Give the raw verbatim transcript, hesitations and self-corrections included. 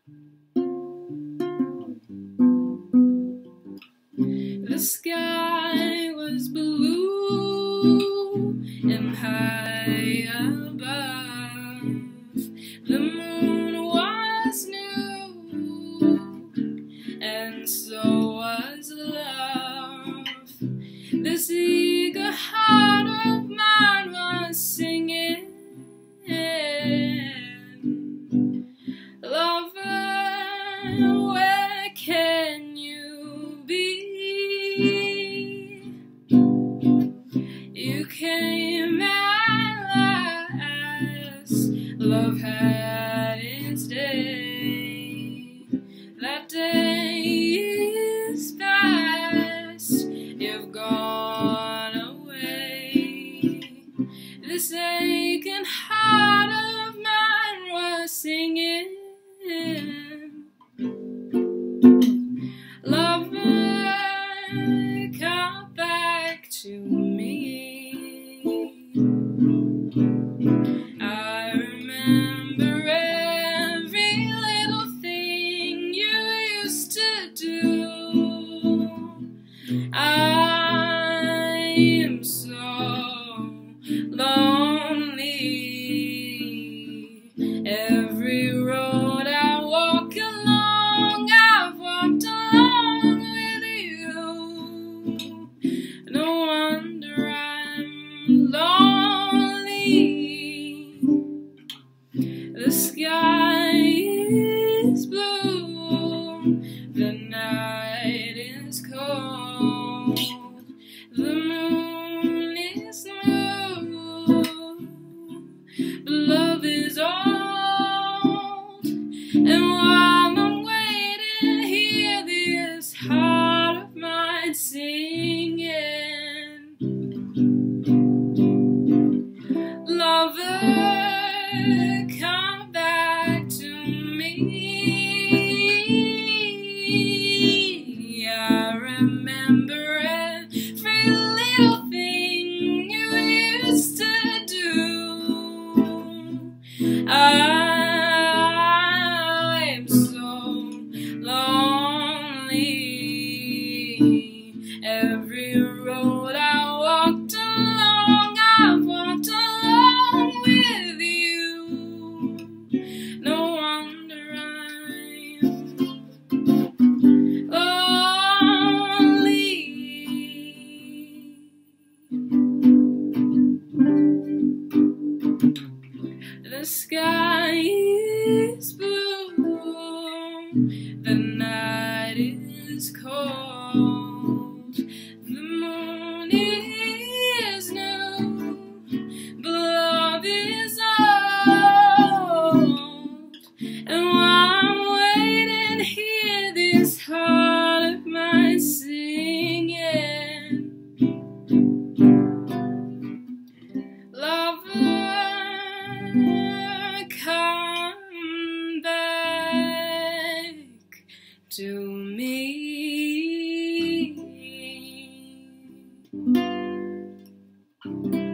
The sky was blue and high above. The moon was new, and so was love. This eager heart of mine was singing, lover, where can you be? You came at last. Love had its day. That day is past. You've gone away. This aching heart of mine was singing, lover, come back to me. I remember every little thing you used to do. I am so lonely. Every road I walk along, I've walked along with you. No wonder I'm lonely. The sky is blue, the night is cold, the moon is new, but love is old. And while I'm waiting, hear this heart of mine singing, lover, come back to me. I remember every little thing you used to do. I'm so lonely. Every road I walked along, I've walked along with you. No wonder I'm lonely. The sky is blue, the night is cold, the moon is new, but love is old. And while I'm waiting, hear this heart of mine singing, lover, come back to me.